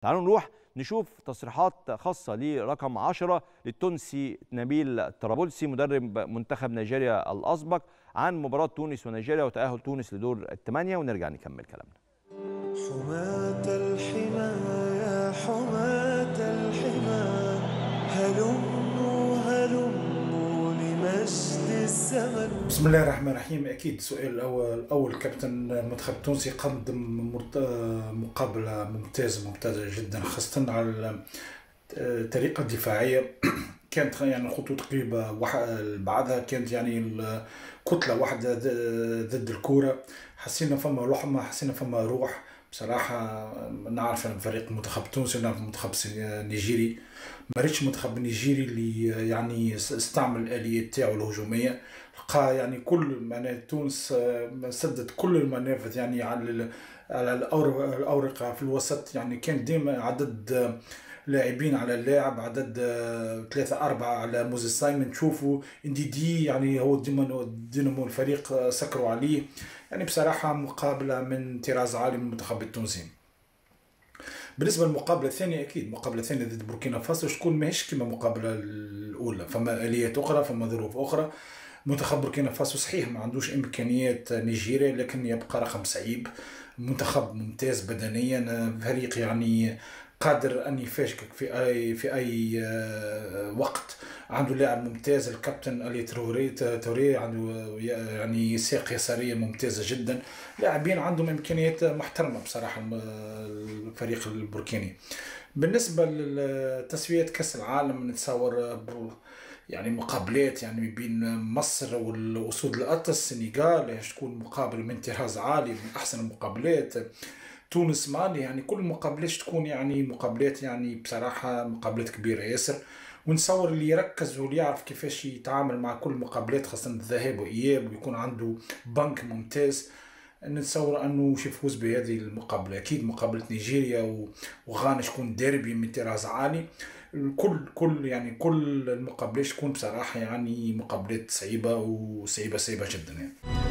تعالوا نروح نشوف تصريحات خاصة لرقم 10 للتونسي نبيل طرابلسي مدرب منتخب نيجيريا الأسبق عن مباراة تونس ونيجيريا وتأهل تونس لدور الثمانية، ونرجع نكمل كلامنا. حماة الحمى يا حماة الحمى هلموا هلموا لمجد الزمن. بسم الله الرحمن الرحيم. أكيد السؤال الأول كابتن المنتخب التونسي قدم مقابلة ممتازة جدا، خاصة على الطريقة الدفاعية. كانت يعني خطوط قريبة بعضها، كانت يعني كتلة واحدة ضد الكرة. حسينا فما لحمة، حسينا فما روح بصراحة. نعرف الفريق المنتخب التونسي ونعرف المنتخب النيجيري. ما ريتش المنتخب النيجيري اللي يعني استعمل الآليات تاعو الهجومية، لقى يعني كل معناها تونس سدت كل المنافذ يعني على الأورقة في الوسط. يعني كان ديما عدد لاعبين على اللاعب، عدد 3-4 على موزيس سايمون. تشوفوا انديدي يعني هو دينامو الفريق سكروا عليه. يعني بصراحة مقابلة من طراز عالي من المنتخب التونسي. بالنسبة للمقابلة الثانية، أكيد المقابلة الثانية ضد بوركينا فاسو تكون ماهيش كما المقابلة الأولى، فما آليات أخرى، فما ظروف أخرى. منتخب بوركينا فاسو صحيح ما عندوش إمكانيات نيجيريا، لكن يبقى رقم صعيب. منتخب ممتاز بدنيا، فريق يعني قادر أن يفاجئك في أي وقت. عنده لاعب ممتاز الكابتن ألي توري، عنده يعني ساق يسارية ممتازة جدا. لاعبين عندهم إمكانيات محترمة بصراحة الفريق البوركيني. بالنسبة لتسوية كأس العالم نتصور يعني مقابلات يعني بين مصر والأسود الأطلس السنغال تكون مقابلة من طراز عالي، من أحسن المقابلات. تونس مالي، يعني كل المقابلات تكون يعني مقابلات يعني بصراحة مقابلات كبيرة ياسر. ونصور اللي يركز واللي يعرف كيفاش يتعامل مع كل المقابلات، خاصة الذهاب وإياب، ويكون عنده بنك ممتاز، نتصور أنه يفوز بهذه المقابلة. أكيد مقابلة نيجيريا وغانا تكون ديربي من طراز عالي. كل المقابلات تكون بصراحة يعني مقابلات صعيبة جدا يعني.